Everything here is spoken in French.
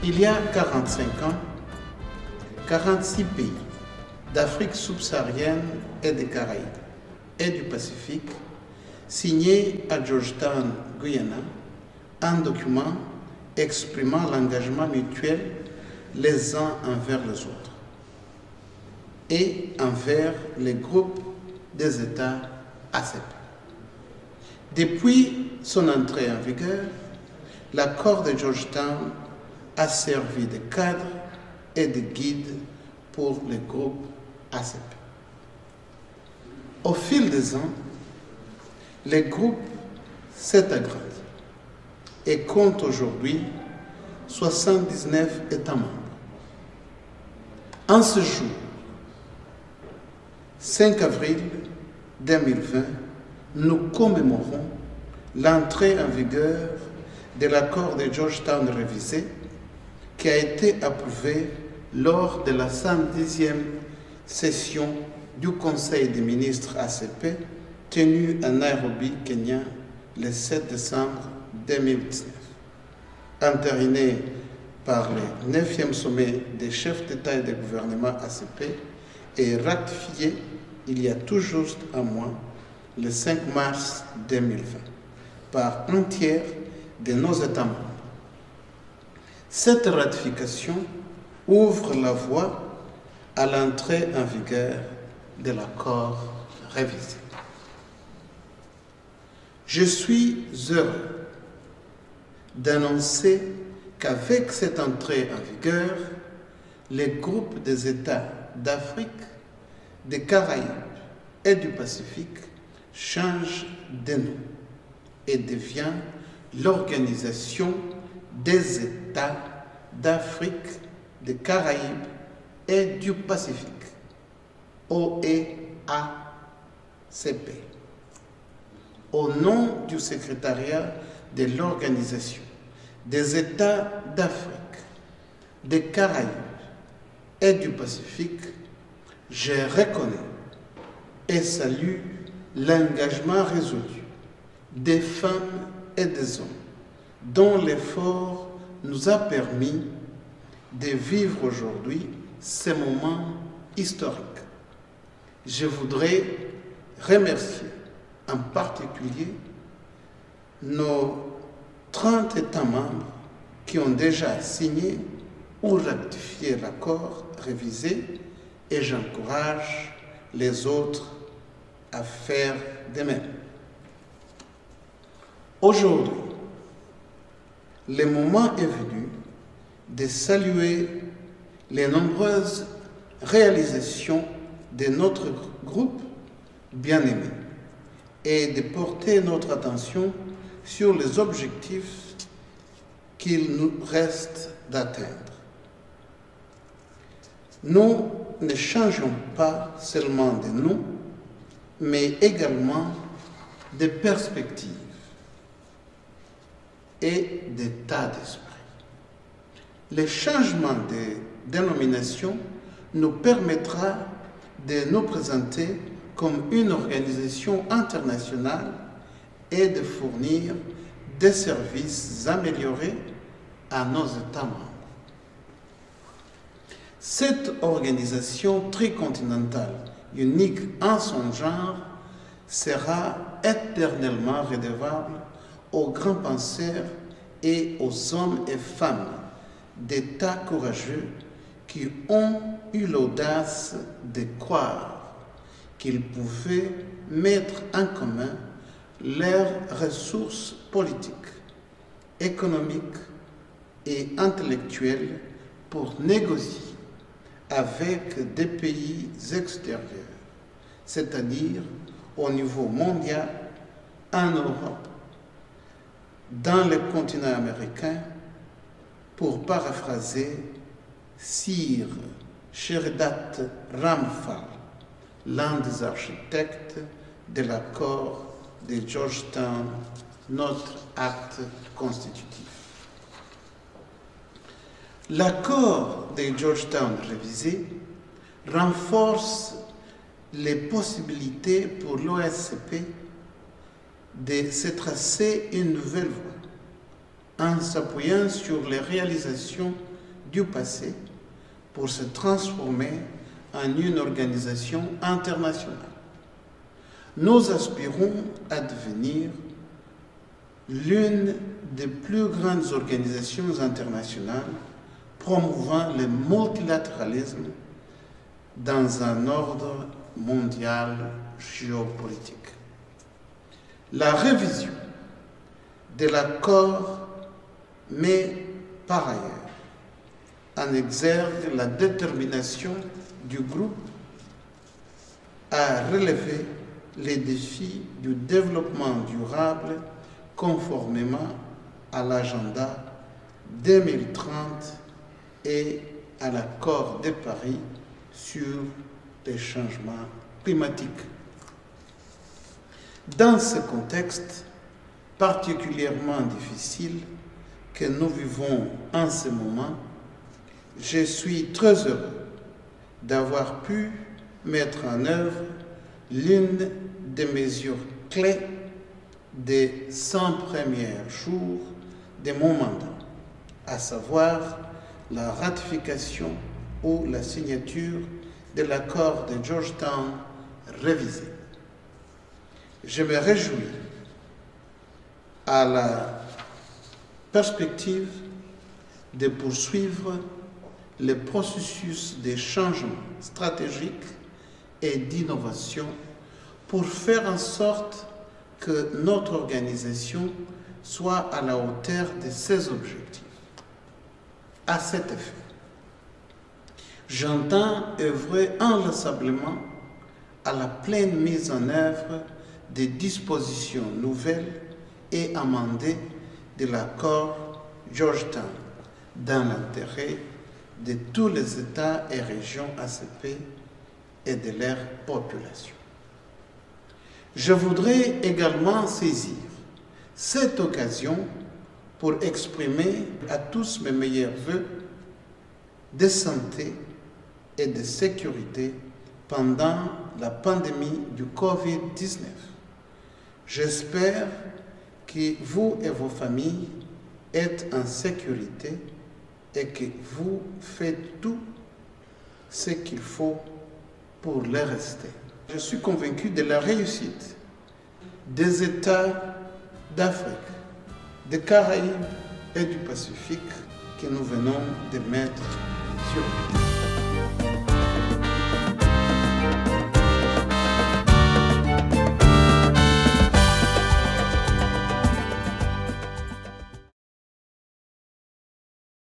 Il y a 45 ans, 46 pays d'Afrique subsaharienne et des Caraïbes et du Pacifique signaient à Georgetown, Guyana, un document exprimant l'engagement mutuel les uns envers les autres et envers les groupes des États ACP. Depuis son entrée en vigueur, l'accord de Georgetown a servi de cadre et de guide pour les groupes ACP. Au fil des ans, le groupe s'est agrandi et compte aujourd'hui 79 États membres. En ce jour, 5 avril 2020, nous commémorons l'entrée en vigueur de l'accord de Georgetown révisé qui a été approuvé lors de la 110e session du Conseil des ministres ACP tenue à Nairobi, Kenya, le 7 décembre 2019. Entériné par le 9e sommet des chefs d'État et de gouvernement ACP et ratifié il y a tout juste un mois, le 5 mars 2020, par un tiers de nos États membres. Cette ratification ouvre la voie à l'entrée en vigueur de l'accord révisé. Je suis heureux d'annoncer qu'avec cette entrée en vigueur, les groupes des États d'Afrique, des Caraïbes et du Pacifique changent de nom et devient l'Organisation des États d'Afrique, des Caraïbes et du Pacifique, OEACP, au nom du secrétariat de l'Organisation des États d'Afrique, des Caraïbes et du Pacifique, je reconnais et salue l'engagement résolu des femmes et des hommes dont l'effort nous a permis de vivre aujourd'hui ces moments historiques. Je voudrais remercier en particulier nos 30 États membres qui ont déjà signé ou ratifié l'accord révisé et j'encourage les autres à faire de même. Aujourd'hui, le moment est venu de saluer les nombreuses réalisations de notre groupe bien-aimé et de porter notre attention sur les objectifs qu'il nous reste d'atteindre. Nous ne changeons pas seulement de nom, mais également de perspective et d'état d'esprit. Le changement de dénomination nous permettra de nous présenter comme une organisation internationale et de fournir des services améliorés à nos États membres. Cette organisation tricontinentale, unique en son genre, sera éternellement redevable aux grands penseurs et aux hommes et femmes d'États courageux qui ont eu l'audace de croire qu'ils pouvaient mettre en commun leurs ressources politiques, économiques et intellectuelles pour négocier avec des pays extérieurs, c'est-à-dire au niveau mondial, en Europe, dans le continent américain, pour paraphraser Sir Sheridan Ramphal, l'un des architectes de l'accord de Georgetown, notre acte constitutif. L'accord de Georgetown révisé renforce les possibilités pour l'OSCP de se tracer une nouvelle voie en s'appuyant sur les réalisations du passé pour se transformer en une organisation internationale. Nous aspirons à devenir l'une des plus grandes organisations internationales promouvant le multilatéralisme dans un ordre mondial géopolitique. La révision de l'accord met par ailleurs en exergue la détermination du groupe à relever les défis du développement durable conformément à l'agenda 2030 et à l'accord de Paris sur les changements climatiques. Dans ce contexte particulièrement difficile que nous vivons en ce moment, je suis très heureux d'avoir pu mettre en œuvre l'une des mesures clés des 100 premiers jours de mon mandat, à savoir la ratification ou la signature de l'accord de Georgetown révisé. Je me réjouis à la perspective de poursuivre le processus de changement stratégique et d'innovation pour faire en sorte que notre organisation soit à la hauteur de ses objectifs. À cet effet, j'entends œuvrer inlassablement à la pleine mise en œuvre des dispositions nouvelles et amendées de l'accord Georgetown dans l'intérêt de tous les États et régions ACP et de leur population. Je voudrais également saisir cette occasion pour exprimer à tous mes meilleurs vœux de santé et de sécurité pendant la pandémie du Covid-19. J'espère que vous et vos familles êtes en sécurité et que vous faites tout ce qu'il faut pour le rester. Je suis convaincu de la réussite des États d'Afrique, des Caraïbes et du Pacifique que nous venons de mettre sur pied.